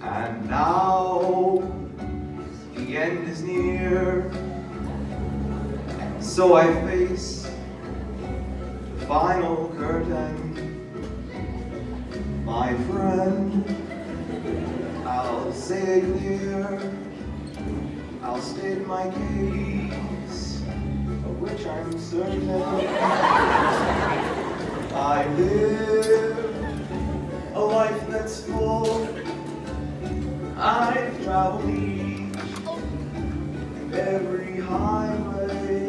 And now the end is near, so I face the final curtain. My friend, I'll say it clear, I'll state my case, of which I'm certain. I live a life that's full. I've traveled each and every highway,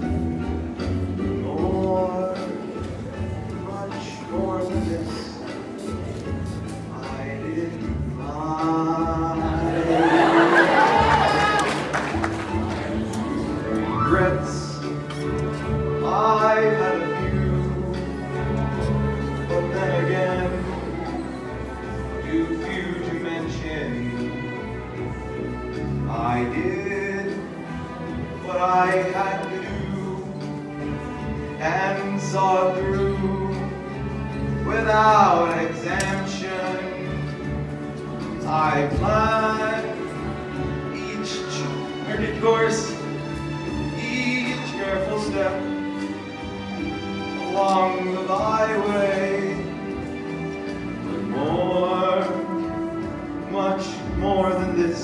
more, much more than this. I didn't find regrets. I've had a few, but then again, too few to mention. I did what I had to do and saw it through without exemption. I planned each charted course, each careful step along the byway, but more, much more than this,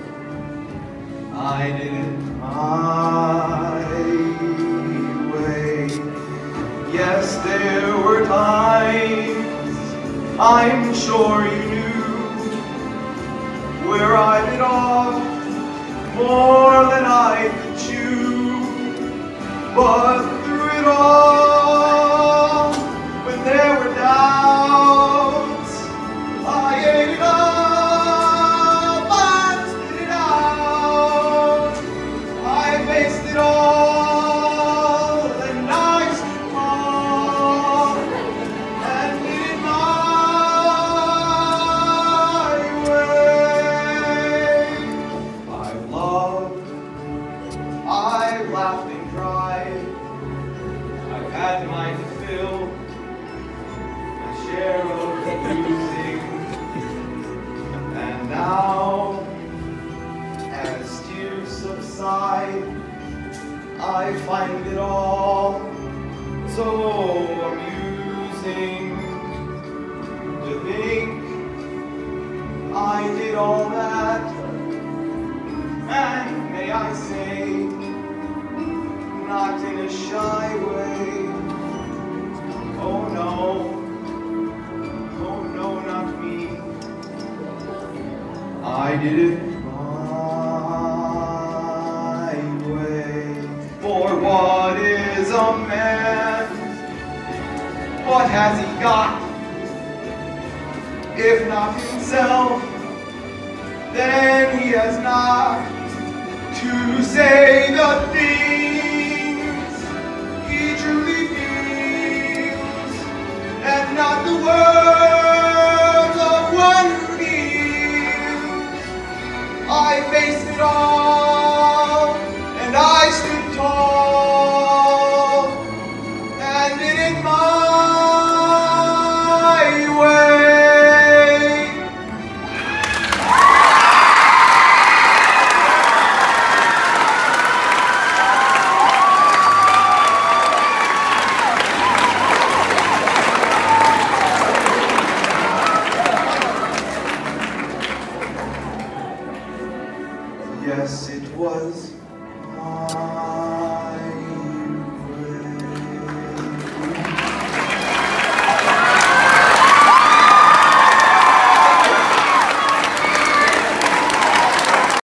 I did it my way. Yes, there were times, I'm sure you knew, where I bit off more than I could chew. But through it all, when there were doubts, I ate it up and spit it out. I faced it all and I stood tall and did it my way. I've loved, I've laughed and cried, I've had my fill, my share of losing, and now, as tears subside, I find it all so amusing to think I did all that, and may I say, not in a shy way. Oh no, not me. I did it my way. For what is a man? What has he got? If not himself, then he has not to say the things he truly feels, and not the words of one who kneels. I faced it all, and I stood tall, and did it my way. Yes, it was